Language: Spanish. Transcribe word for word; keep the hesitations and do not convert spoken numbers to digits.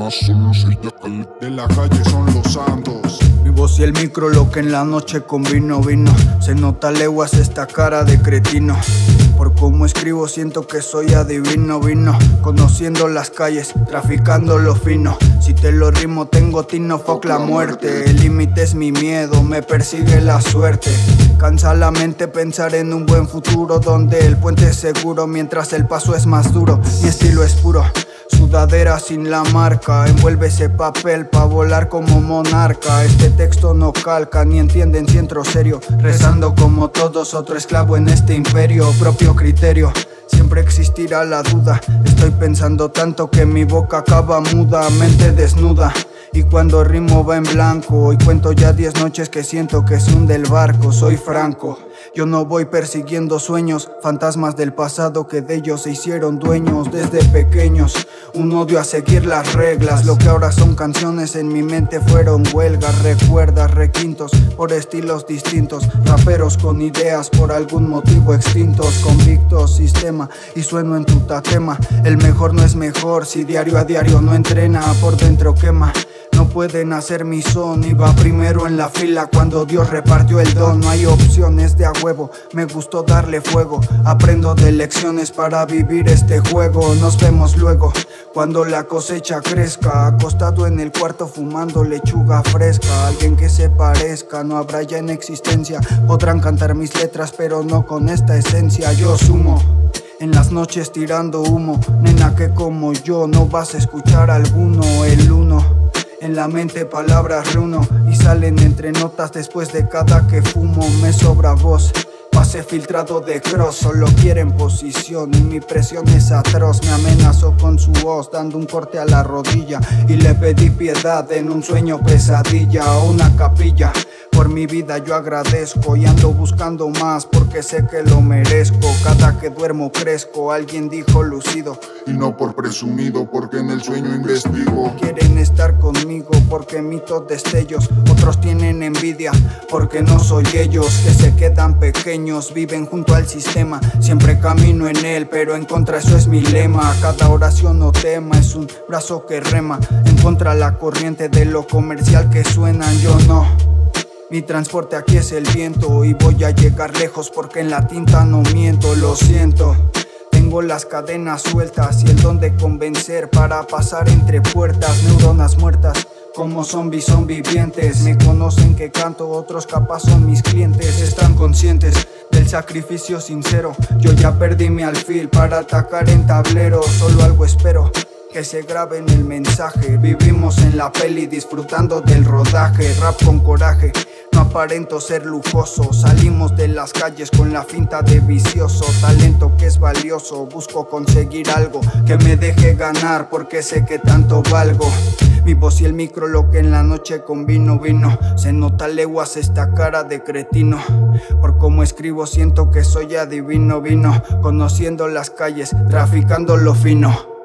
más solo se yacal. De la calle son los santos. Mi voz y el micro, lo que en la noche con vino vino. Se nota leguas esta cara de cretino. Por cómo escribo siento que soy adivino vino. Conociendo las calles, traficando lo fino. Si te lo rimo tengo tino, fuck la muerte. El límite es mi miedo, me persigue la suerte. Cansa la mente pensar en un buen futuro, donde el puente es seguro mientras el paso es más duro. Mi estilo es puro, sudadera sin la marca. Envuelve ese papel pa' volar como monarca. Este texto no calca, ni entienden si entro serio. Rezando como todos, otro esclavo en este imperio. Propio criterio, siempre existirá la duda. Estoy pensando tanto que mi boca acaba muda. Mente desnuda, y cuando rimo va en blanco. Y cuento ya diez noches que siento que se hunde el barco. Soy franco, yo no voy persiguiendo sueños, fantasmas del pasado que de ellos se hicieron dueños desde pequeños. Un odio a seguir las reglas, lo que ahora son canciones en mi mente fueron huelgas. Recuerdas requintos por estilos distintos, raperos con ideas por algún motivo extintos. Convictos sistema y sueno en tu tatema. El mejor no es mejor si diario a diario no entrena, por dentro quema. No pueden hacer mi son, iba primero en la fila cuando Dios repartió el don. No hay opciones de a huevo, me gustó darle fuego. Aprendo de lecciones para vivir este juego. Nos vemos luego, cuando la cosecha crezca. Acostado en el cuarto fumando lechuga fresca. Alguien que se parezca no habrá ya en existencia. Podrán cantar mis letras pero no con esta esencia. Yo sumo en las noches tirando humo. Nena que como yo no vas a escuchar alguno. El uno en la mente palabras runo y salen entre notas después de cada que fumo. Me sobra voz, pase filtrado de cross. Solo quieren posición y mi presión es atroz. Me amenazó con su voz dando un corte a la rodilla y le pedí piedad en un sueño pesadilla o una capilla. Por mi vida yo agradezco y ando buscando más porque sé que lo merezco. Cada que duermo crezco, alguien dijo lucido. Y no por presumido, porque en el sueño investigo. Quieren estar conmigo porque emito destellos. Otros tienen envidia porque no soy ellos. Que se quedan pequeños, viven junto al sistema. Siempre camino en él, pero en contra eso es mi lema. Cada oración o tema es un brazo que rema en contra la corriente de lo comercial que suenan. Yo no, mi transporte aquí es el viento y voy a llegar lejos porque en la tinta no miento. Lo siento, tengo las cadenas sueltas y el don de convencer para pasar entre puertas. Neuronas muertas como zombies son vivientes. Me conocen que canto, otros capaz son mis clientes. Están conscientes del sacrificio sincero. Yo ya perdí mi alfil para atacar en tablero. Solo algo espero, que se grabe en el mensaje. Vivimos en la peli disfrutando del rodaje. Rap con coraje, no aparento ser lujoso. Salimos de las calles con la finta de vicioso. Talento que es valioso, busco conseguir algo que me deje ganar porque sé que tanto valgo. Mi voz y el micro, lo que en la noche con vino vino. Se nota leguas esta cara de cretino. Por cómo escribo siento que soy adivino vino. Conociendo las calles, traficando lo fino.